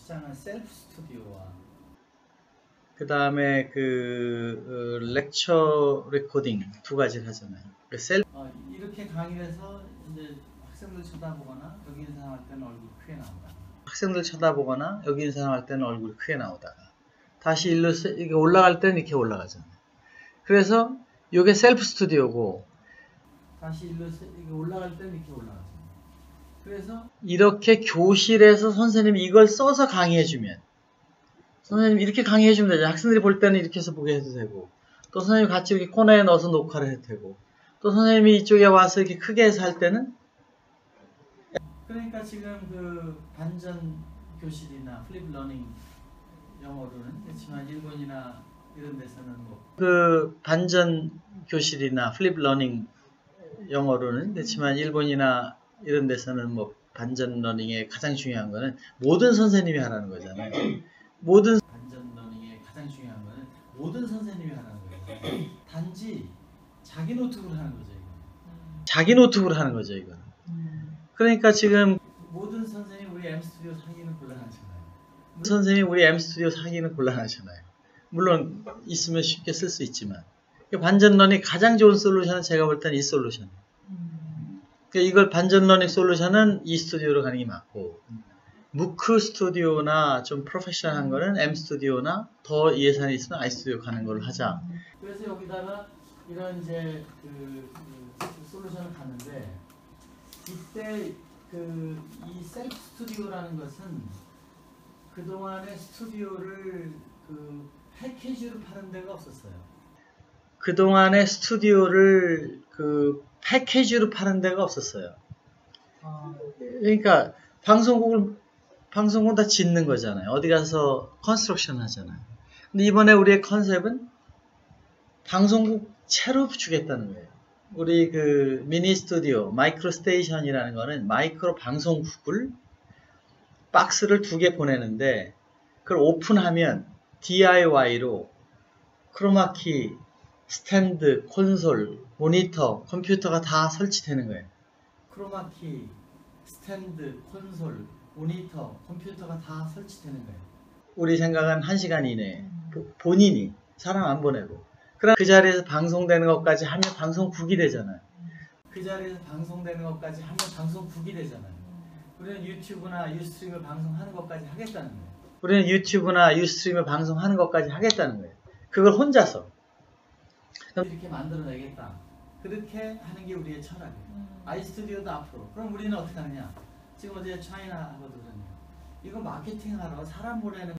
시장은 셀프 스튜디오와 그 다음에 렉처 레코딩 두 가지를 하잖아요. 이렇게 강의를 해서 이제 학생들 쳐다보거나 여기 있는 사람 할 때는 얼굴이 크게 나온다. 학생들 쳐다보거나 여기 있는 사람 할 때는 얼굴이 크게 나오다가 다시 일로 이게 올라갈 때는 이렇게 올라가잖아요. 그래서 이게 셀프 스튜디오고 다시 일로 이게 올라갈 때는 이렇게 올라가잖아요. 그래서 이렇게 교실에서 선생님이 이걸 써서 강의해주면 선생님이 이렇게 강의해주면 되죠. 학생들이 볼 때는 이렇게 해서 보게 해도 되고 또 선생님이 같이 이렇게 코너에 넣어서 녹화를 해도 되고 또 선생님이 이쪽에 와서 이렇게 크게 해서 할 때는 그러니까 지금 그 반전 교실이나 플립 러닝 영어로는 그렇지만 일본이나 이런 데서는 그 반전 교실이나 플립 러닝 영어로는 그렇지만 일본이나 이런 데서는 반전 러닝의 가장 중요한 거는 모든 선생님이 하라는 거잖아요. 모든 반전 러닝의 가장 중요한 거는 모든 선생님이 하라는 거예요. 단지 자기 노트북으로 하는 거죠, 이거. 자기 노트북으로 하는 거죠, 이거는. 그러니까 지금 모든 선생님 우리 M스튜디오 사기는 곤란하잖아요. 선생님 우리 M스튜디오 사기는 곤란하잖아요. 물론 있으면 쉽게 쓸 수 있지만 반전 러닝 가장 좋은 솔루션은 제가 볼 때는 이 솔루션. 그러니까 이걸 반전 러닝 솔루션은 이 스튜디오로 가는 게 맞고 무크 스튜디오나 좀 프로페셔널한 거는 M 스튜디오나 더 예산이 있으면 I 스튜디오 가는 걸로 하자. 그래서 여기다가 이런 이제 솔루션을 갔는데 이때 이 셀프 스튜디오라는 것은 그동안의 스튜디오를 패키지로 파는 데가 없었어요. 그동안의 스튜디오를 패키지로 파는 데가 없었어요. 그러니까 방송국은 다 짓는 거잖아요. 어디 가서 컨스트럭션 하잖아요. 근데 이번에 우리의 컨셉은 방송국 채로 주겠다는 거예요. 우리 미니 스튜디오, 마이크로 스테이션이라는 거는 마이크로 방송국을 박스를 2개 보내는데 그걸 오픈하면 DIY로 크로마키, 스탠드, 콘솔, 모니터, 컴퓨터가 다 설치되는 거예요. 크로마키, 스탠드, 콘솔, 모니터, 컴퓨터가 다 설치되는 거예요. 우리 생각은 1시간 이내에 본인이 사람 안 보내고 그럼 그 자리에서 방송되는 것까지 하면 방송국이 되잖아요. 그 자리에서 방송되는 것까지 하면 방송국이 되잖아요. 우리는 유튜브나 유스트림을 방송하는 것까지 하겠다는 거예요. 우리는 유튜브나 유스트림을 방송하는 것까지 하겠다는 거예요. 그걸 혼자서. 이렇게 만들어내겠다. 그렇게 하는 게 우리의 철학이에요. 아이스튜디오도 앞으로. 그럼 우리는 어떻게 하느냐. 지금 어제 차이나하고도 그러네요. 이거 마케팅하러 사람 보내는